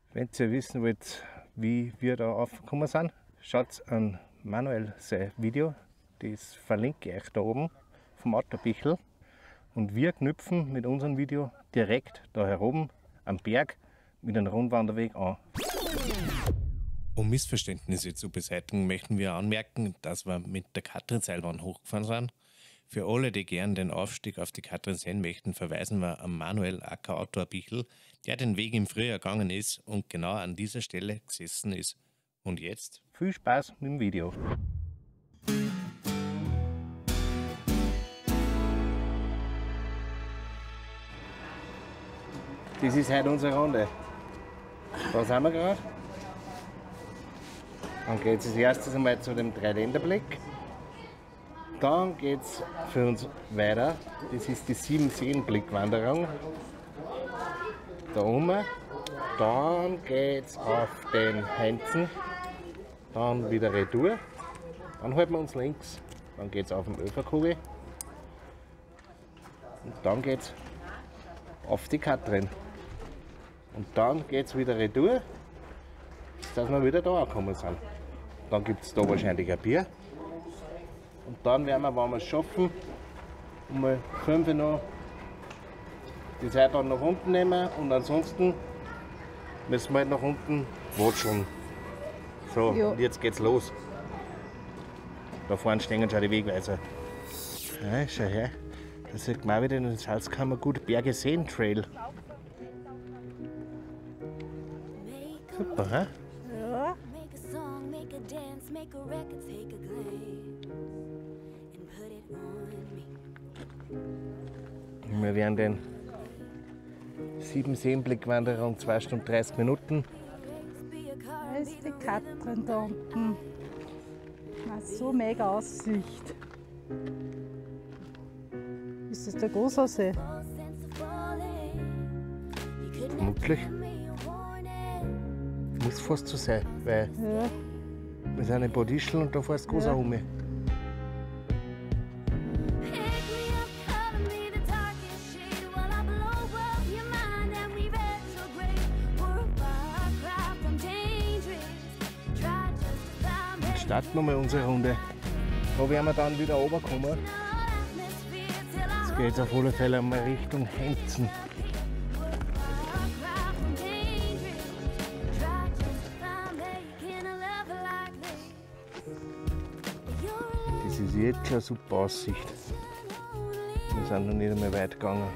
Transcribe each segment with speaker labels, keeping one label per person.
Speaker 1: Wenn ihr wissen wollt, wie wir da aufgekommen sind, schaut an Manuel sein Video. Das verlinke ich euch da oben vom Otterbichel. Und wir knüpfen mit unserem Video direkt da oben am Berg mit einem Rundwanderweg an. Um Missverständnisse zu beseitigen, möchten wir anmerken, dass wir mit der Katrinseilbahn hochgefahren sind. Für alle, die gern den Aufstieg auf die Katrin sehen möchten, verweisen wir an Manuel aka Otterbichel, der den Weg im Frühjahr gegangen ist und genau an dieser Stelle gesessen ist. Und jetzt viel Spaß mit dem Video. Das ist heute unsere Runde. Da sind wir gerade. Dann geht es als erstes einmal zu dem Dreiländerblick. Dann geht es für uns weiter. Das ist die Siebenseen-Blickwanderung. Da oben. Dann geht es auf den Heinzen. Dann wieder retour. Dann halten wir uns links. Dann geht es auf den Öferkugel. Und dann geht es auf die Katrin. Und dann geht es wieder retour, dass wir wieder da angekommen sind. Dann gibt es da wahrscheinlich ein Bier. Und dann werden wir, wenn wir es schaffen, mal 5 Uhr noch die Seilbahn nach unten nehmen und ansonsten müssen wir halt nach unten watscheln. So, ja. Und jetzt geht's los. Da vorne stehen schon die Wegweiser. Ja, schau her, da sieht man auch wieder in den Salzkammer gut Berge sehen Trail. Super, hä?
Speaker 2: Ja.
Speaker 1: Wir werden den Siebenseen-Blickwanderung 2 Stunden 30 Minuten.
Speaker 2: Da ist die Katrin da unten. So mega Aussicht. Ist das der Großausee?
Speaker 1: Vermutlich. Muss fast so sein, weil
Speaker 2: Ja.
Speaker 1: wir sind in Bad Ischl und da fährst du groß rum. Jetzt starten wir mal unsere Runde. Da werden wir dann wieder runterkommen. Jetzt geht es auf alle Fälle mal Richtung Heinzen. Das ist jetzt schon eine super Aussicht. Wir sind noch nicht einmal weit gegangen.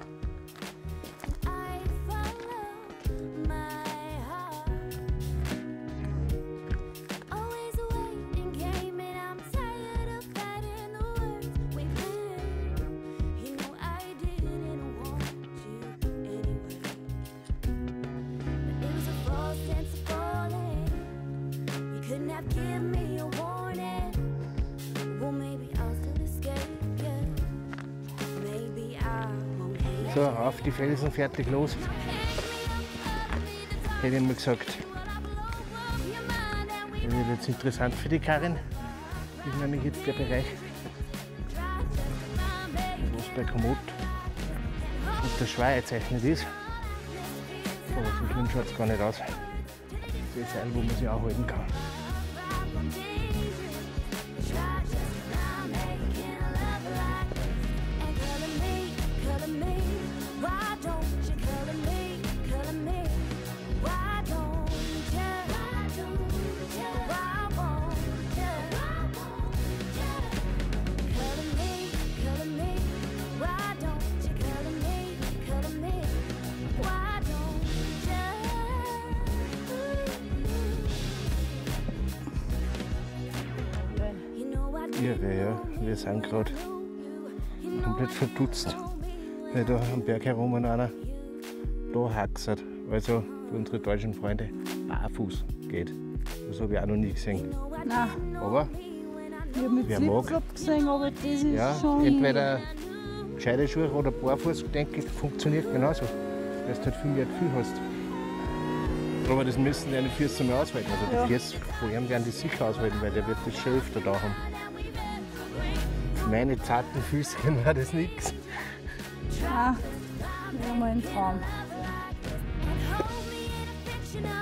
Speaker 1: So, auf die Felsen, fertig, los. Hätte ich mal gesagt. Das wird jetzt interessant für die Karin. Das ist nämlich jetzt der Bereich, wo es bei Komoot und der Schweiz gezeichnet ist. Aber so schlimm schaut es gar nicht aus. Das ist ein, wo man sich auch halten kann. Irre, ja. Wir sind gerade komplett verdutzt, weil da am Berg herum einer da haxert. Also für unsere deutschen Freunde barfuß geht. Das habe ich auch noch nie gesehen.
Speaker 2: Nein.
Speaker 1: Aber
Speaker 2: Ich habe mit
Speaker 1: wer mag.
Speaker 2: Flipflop gesehen, aber das ist
Speaker 1: Ja,
Speaker 2: schon...
Speaker 1: entweder gescheite Schuhe oder barfuß, denke ich, funktioniert genauso. Weil du halt viel mehr Gefühl hast. Aber das müssen deine Füße mal aushalten. Also die
Speaker 2: Ja.
Speaker 1: Füße von ihm werden die sicher aushalten, weil der wird das schon öfter da haben. Für meine zarten Füßchen war das nichts.
Speaker 2: Ah, wäre mal ein Traum.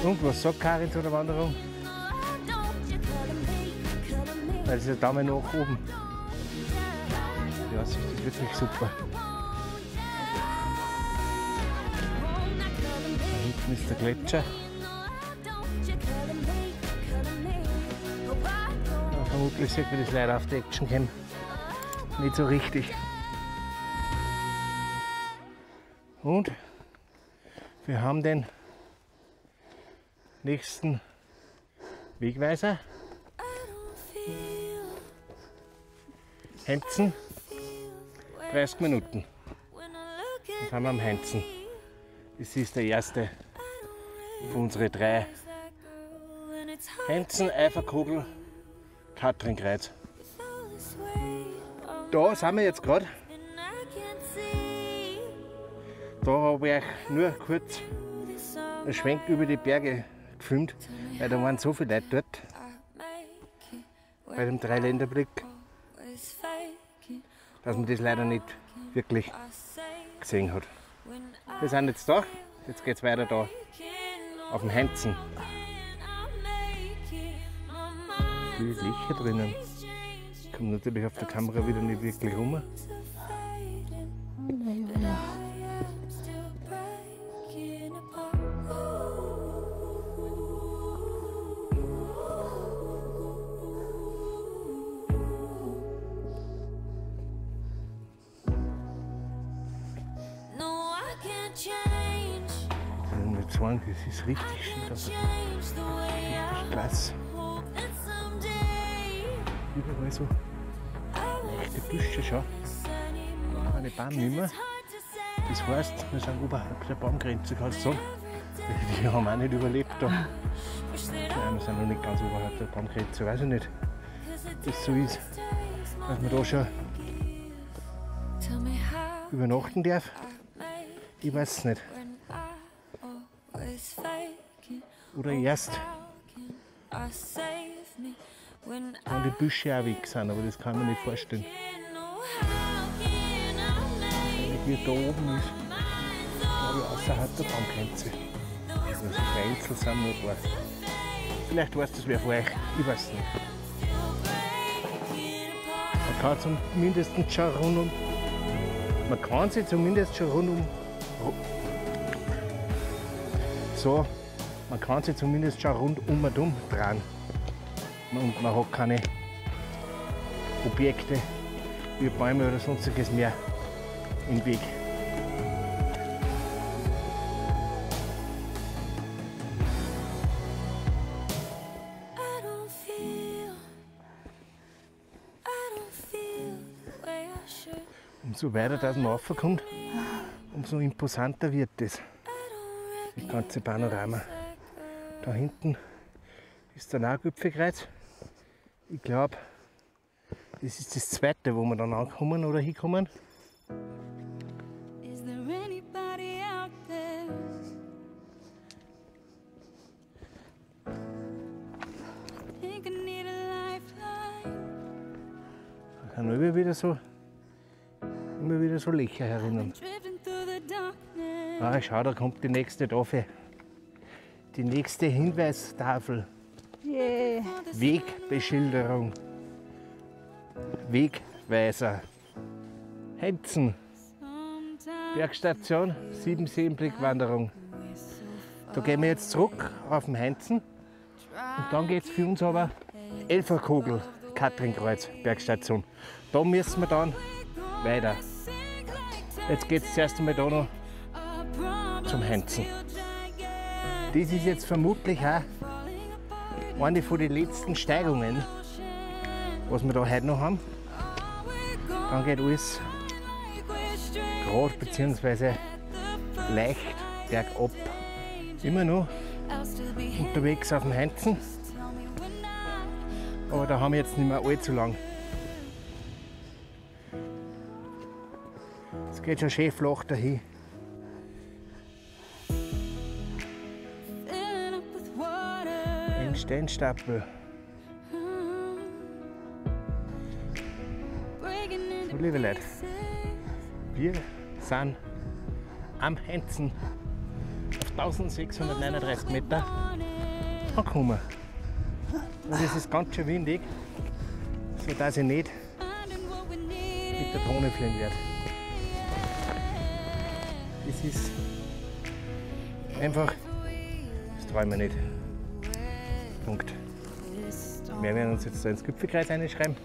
Speaker 1: Und was sagt Karin zu der Wanderung? Weil es ist der Daumen nach oben. Die Aussicht ist wirklich super. Da hinten ist der Gletscher. Ja, vermutlich sieht man das leider auf der Actioncam nicht so richtig. Und wir haben den nächsten Wegweiser. Henzen, 30 Minuten. Dann sind wir am Henzen. Das ist der erste von unseren 3. Henzen, Eiferkogel, Katrinkreuz. Da sind wir jetzt gerade. Da habe ich euch nur kurz einen Schwenk über die Berge gefilmt, weil da waren so viele Leute dort. Bei dem Dreiländerblick, dass man das leider nicht wirklich gesehen hat. Wir sind jetzt da, jetzt geht es weiter da auf dem Henzen. Viele Lichter drinnen. Kommt natürlich auf der Kamera wieder nicht wirklich rum. Das ist richtig schön, das ist richtig klasse. Überall so leichte Büsche schon, keine Bäume nicht mehr. Das heißt, wir sind oberhalb der Baumgrenze, kannst du sagen. Die haben auch nicht überlebt da. Ja, wir sind noch nicht ganz oberhalb der Baumgrenze, weiß ich nicht, ob das so ist, dass man da schon übernachten darf. Ich weiß es nicht. Oder erst, wenn die Büsche auch weg sind, aber das kann man nicht vorstellen. Hier da oben ist, glaube ich, außerhalb der Baumgrenze. Also Einzel sind nur ein paar. Vielleicht weiß das wer von euch, ich weiß es nicht. Man kann zumindest schon rundum, man kann sich zumindest schon rundum, so, man kann sich zumindest schon rundum drehen. Und man hat keine Objekte wie Bäume oder sonstiges mehr im Weg. Umso weiter dass man raufkommt, umso imposanter wird das ganze Panorama. Da hinten ist der Naugipfelkreuz. Ich glaube, das ist das zweite, wo wir dann ankommen oder hinkommen. Da kann immer wieder so Löcher herinnen. Ah, schau, da kommt die nächste Tafel. Die nächste Hinweistafel.
Speaker 2: Yeah.
Speaker 1: Wegbeschilderung. Wegweiser. Henzen. Bergstation, 7-Seenblick-Wanderung. Da gehen wir jetzt zurück auf den Henzen. Und dann geht es für uns aber Elferkogel, Katrinkreuz, Bergstation. Da müssen wir dann weiter. Jetzt geht es zuerst einmal da noch zum Henzen. Das ist jetzt vermutlich auch eine von den letzten Steigungen, was wir da heute noch haben. Dann geht alles gerade bzw. leicht bergab. Immer noch unterwegs auf dem Henzen. Aber da haben wir jetzt nicht mehr allzu lang. Es geht schon schön flach dahin. Ein Steinstapel. So, liebe Leute, wir sind am Henzen auf 1639 Meter angekommen. Und es ist ganz schön windig, sodass ich nicht mit der Drohne fliegen werde. Das ist einfach, das traue ich mir nicht. Punkt. Wir werden uns jetzt da ins Gipfelkreuz reinschreiben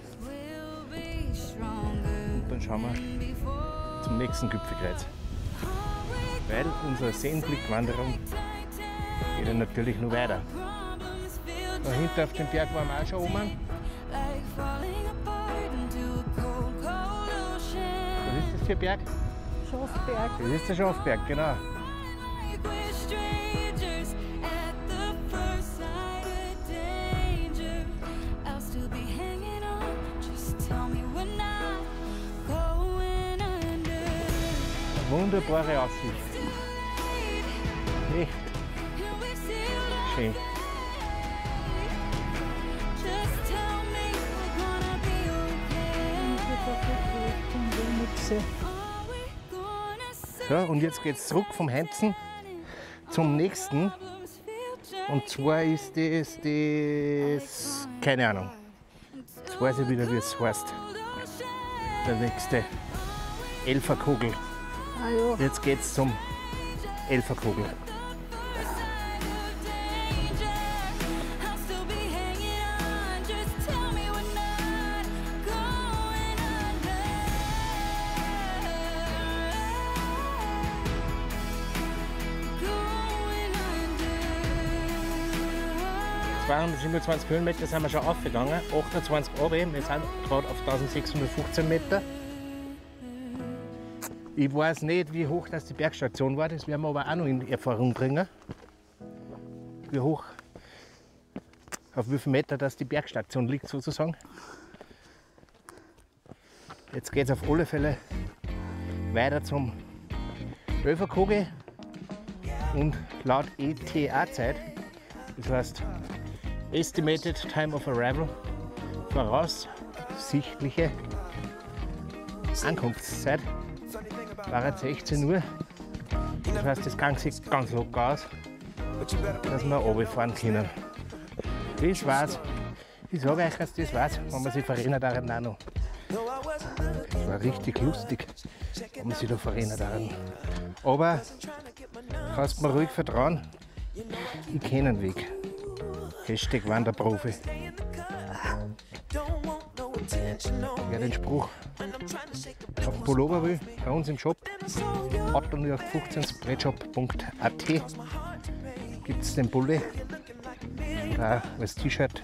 Speaker 1: und dann schauen wir zum nächsten Gipfelkreuz. Weil unsere Seenblickwanderung geht ja natürlich noch weiter. Da hinten auf dem Berg waren wir auch schon oben. Was ist das für ein Berg?
Speaker 2: Schafberg.
Speaker 1: Das ist der Schafberg, genau. Wunderbare Aussicht. Echt schön. So, und jetzt geht es zurück vom Heinzen zum nächsten. Und zwar ist das keine Ahnung. Jetzt weiß ich wieder, wie es heißt. Der nächste Elferkogel.
Speaker 2: Ah, ja.
Speaker 1: Jetzt geht es zum Elferkogel. Es waren 27 Höhenmeter, sind wir schon aufgegangen, 28 runter, wir sind gerade auf 1615 Meter. Ich weiß nicht, wie hoch das die Bergstation war, das werden wir aber auch noch in Erfahrung bringen. Wie hoch, auf wie viel Meter das die Bergstation liegt sozusagen. Jetzt geht es auf alle Fälle weiter zum Elferkogel und laut ETA-Zeit, das heißt Estimated Time of Arrival, voraussichtliche Ankunftszeit, war jetzt 16 Uhr. Das heißt, das kann sich ganz locker aus, dass wir runterfahren können. Das war's. Ich sage euch, dass das war's, wenn man sich verrennt daran auch noch. Das war richtig lustig, wenn man sich da verrennt daran. Aber kannst mir ruhig vertrauen, ich kenne den Weg. Hashtag Wanderprofi. Wer den Spruch auf dem Pullover will, bei uns im Shop, auto0815spreadshop.at gibt es den Bulle da als T-Shirt.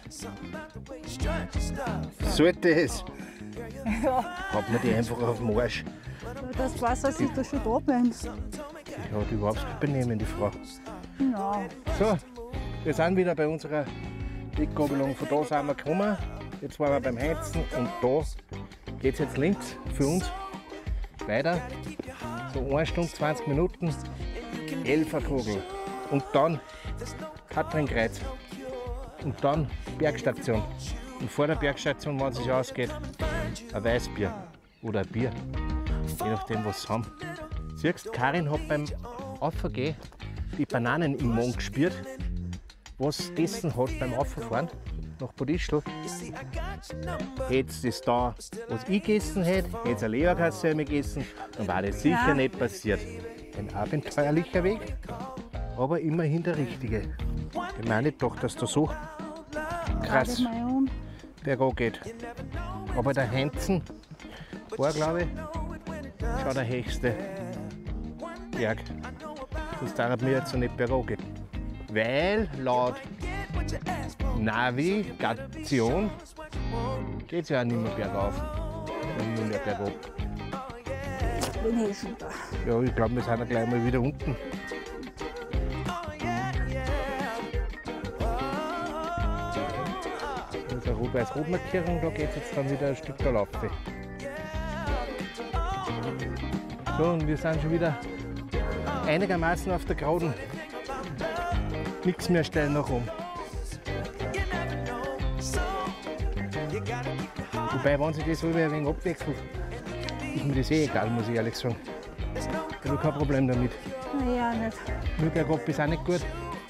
Speaker 1: Sollte es,
Speaker 2: Ja,
Speaker 1: hat man die einfach auf dem Arsch.
Speaker 2: das weiß, dass ich da schon da bin.
Speaker 1: Die hat überhaupt kein Benehmen, die Frau.
Speaker 2: Ja.
Speaker 1: So, wir sind wieder bei unserer Weggabelung. Von da sind wir gekommen. Jetzt waren wir beim Heizen und da geht es jetzt links für uns weiter. So 1 Stunde 20 Minuten, Elferkogel und dann Katrinkreuz und dann Bergstation. Und vor der Bergstation, wenn es sich ausgeht, ein Weißbier oder ein Bier, je nachdem was sie haben. Siehst, Karin hat beim Aufgehen die Bananen im Mund gespürt, was gegessen hat beim Auffahren nach Bodischl. Hätte es das da, was ich gegessen hätte, hätte es eine Leberkassel gegessen, dann war das sicher
Speaker 2: Ja.
Speaker 1: nicht passiert. Ein abenteuerlicher Weg, aber immerhin der richtige. Ich meine doch, dass da so krass bergab geht. Aber der Heinzen war, glaube ich, schon der höchste Berg. Sonst darf mir jetzt so nicht bergab gehen. Weil laut Navigation geht es ja auch nicht mehr bergauf, sondern nur mehr bergab.
Speaker 2: Bin ich schon da.
Speaker 1: Ja, ich glaube, wir sind ja gleich mal wieder unten. Das ist eine Rot-Weiß-Rot-Markierung, da geht es jetzt dann wieder ein Stück da laufen. So, und wir sind schon wieder einigermaßen auf der Geraden. Nichts mehr steil nach oben. Wobei, wenn sich das ein wenig abwechselt, ist mir das eh egal, muss ich ehrlich sagen. Ich habe kein Problem damit.
Speaker 2: Naja, nicht.
Speaker 1: Nur bergab ist auch nicht gut.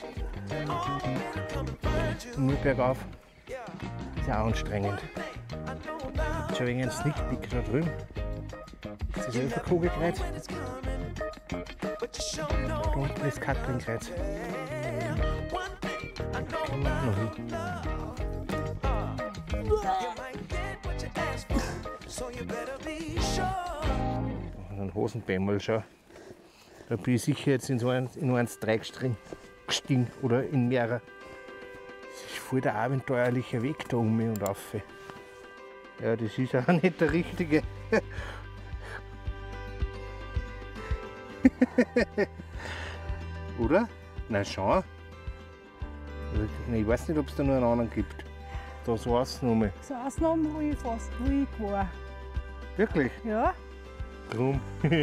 Speaker 1: Und nur bergauf ist auch anstrengend. Schon wegen einem Sneakpeak da drüben. Das ist Elferkugelkreuz. Da unten ist Katrinkreuz. Da können wir auch noch hin. Ein Hosenbämmel schon. Da bin ich sicher jetzt in eins Dreieckstring gestiegen oder in mehrere. Das ist voll der abenteuerliche Weg da um mich und rauf. Ja, das ist auch nicht der richtige. Oder? Na schon. Ich weiß nicht, ob es da noch einen anderen gibt. Da so außen.
Speaker 2: So Ausnahmen, wo ich fast ruhig war.
Speaker 1: Wirklich?
Speaker 2: Ja,
Speaker 1: Drum.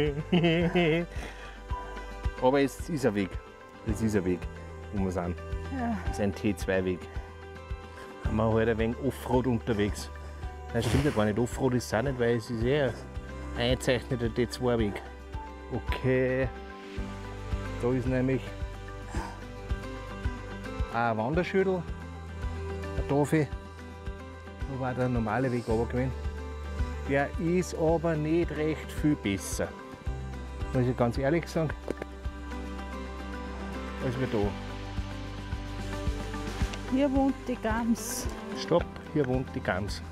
Speaker 1: Aber es ist ein Weg. Es ist ein Weg, wo wir sind.
Speaker 2: ja.
Speaker 1: Es ist ein T2-Weg. Haben wir halt ein wenig Offroad unterwegs. Das stimmt ja gar nicht. Offroad ist es auch nicht, weil es ist eher ein eingezeichneter T2-Weg. Okay. Da ist nämlich ein Wanderschüttel, ein Tafel. Da war der normale Weg runtergegangen. Der ist aber nicht recht viel besser. Muss ich ganz ehrlich sagen. Als wir da.
Speaker 2: Hier wohnt die Gams.
Speaker 1: Stopp, hier wohnt die Gams.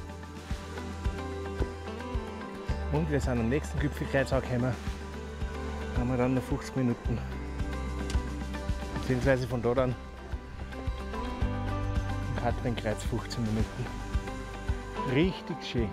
Speaker 1: Und wir sind am nächsten Gipfelkreuz angekommen. Da haben wir dann noch 50 Minuten. Beziehungsweise von da dann im Katrinkreuz 15 Minuten. Richtig schön.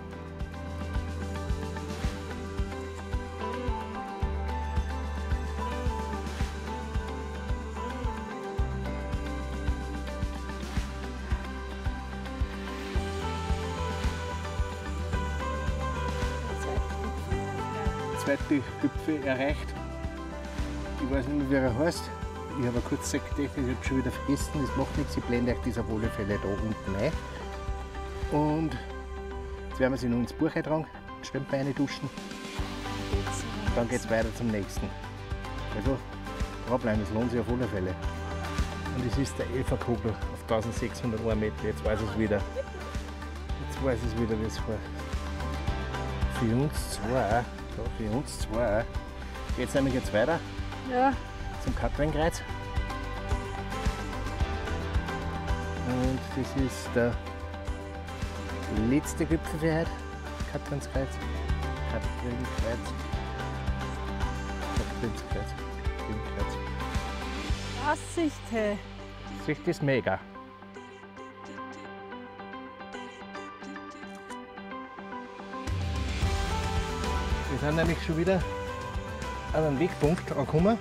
Speaker 1: Zweite Gipfel erreicht. Ich weiß nicht mehr, wie er heißt. Ich habe kurz gesagt, ich habe schon wieder vergessen. Das macht nichts, ich blende euch das auf alle Fälle da unten ein. Und jetzt werden wir sie noch ins Buch eintragen, Schwimmbeine duschen. Dann geht es weiter zum nächsten. Also dranbleiben, das lohnt sich auf alle Fälle. Und es ist der Elferkugel auf 1601 Meter. Jetzt weiß ich es wieder. Jetzt weiß ich es wieder, wie es war. Für uns zwei. Ja, für uns zwei geht es nämlich jetzt weiter
Speaker 2: Ja,
Speaker 1: zum Katrinkreuz. Und das ist der letzte Gipfel für heute. Katrinskreuz. Katrinskreuz. Katrinskreuz. Katrinskreuz.
Speaker 2: Aussicht, hey.
Speaker 1: Sicht ist mega. Wir sind nämlich schon wieder an einem Wegpunkt angekommen.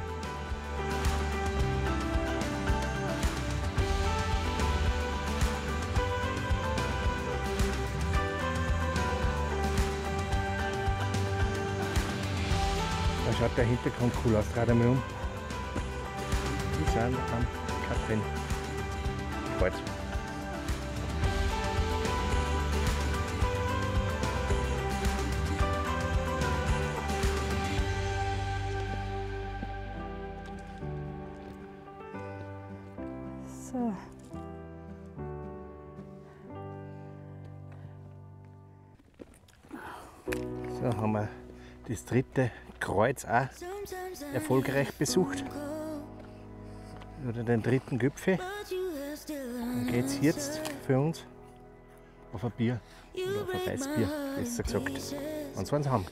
Speaker 1: Da schaut der Hintergrund cool aus, gerade mal um. Wir sind am Katrinkreuz.
Speaker 2: So.
Speaker 1: So haben wir das dritte Kreuz auch erfolgreich besucht. Oder den dritten Gipfel. Dann geht es jetzt für uns auf ein Bier. Oder auf ein Weißbier, besser gesagt. Und so eins haben.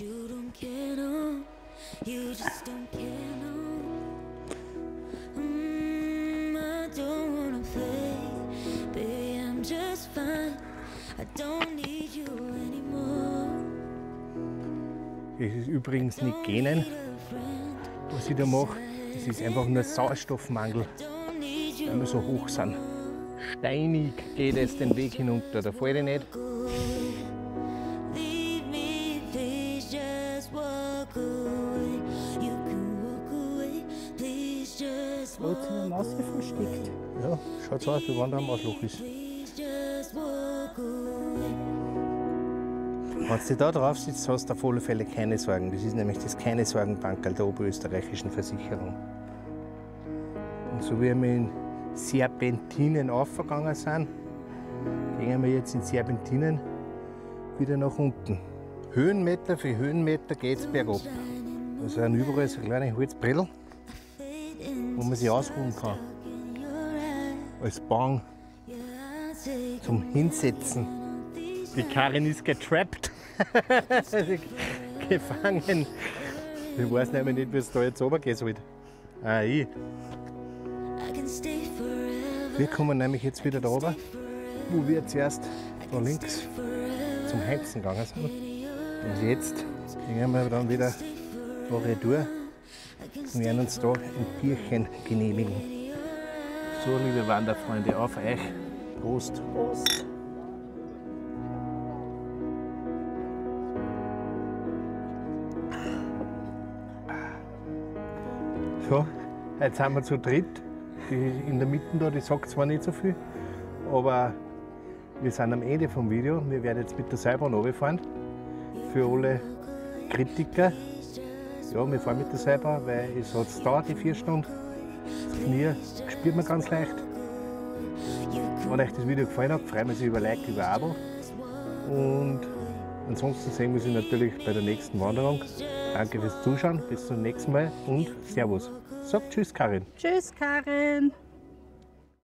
Speaker 1: Das ist übrigens nicht Genen, was ich da mache. Das ist einfach nur Sauerstoffmangel, weil wir so hoch sind. Steinig geht es den Weg hinunter, da fällt ich nicht.
Speaker 2: Da hat sich eine Maus hier versteckt.
Speaker 1: Ja, schaut so aus, wie wenn da ein Mausloch ist. Wenn du da drauf sitzt, hast du auf alle Fälle keine Sorgen. Das ist nämlich das Keine-Sorgen-Bankerl der oberösterreichischen Versicherung. Und so wie wir in Serpentinen aufgegangen sind, gehen wir jetzt in Serpentinen wieder nach unten. Höhenmeter für Höhenmeter geht es bergab. Da sind überall so kleine Holzbrettel, wo man sich ausruhen kann. Als Bank zum Hinsetzen. Die Karin ist getrappt. Gefangen. Ich weiß nämlich nicht, wie es da jetzt runtergehen soll. Ah, ich. Wir kommen nämlich jetzt wieder da runter, wo wir zuerst da links zum Heizen gegangen sind. Und jetzt gehen wir dann wieder da retour und werden uns da ein Bierchen genehmigen. So, liebe Wanderfreunde, auf euch. Prost.
Speaker 2: Prost.
Speaker 1: So, jetzt sind wir zu dritt. Die in der Mitte da, die sagt zwar nicht so viel, aber wir sind am Ende vom Video. Wir werden jetzt mit der Seilbahn runterfahren. Für alle Kritiker. Ja, wir fahren mit der Seilbahn, weil es hat dauert die 4 Stunden. Das Knie spürt man ganz leicht. Wenn euch das Video gefallen hat, freuen wir uns über Like, über Abo. Und ansonsten sehen wir uns natürlich bei der nächsten Wanderung. Danke fürs Zuschauen, bis zum nächsten Mal und Servus. Sag Tschüss, Karin.
Speaker 2: Tschüss, Karin.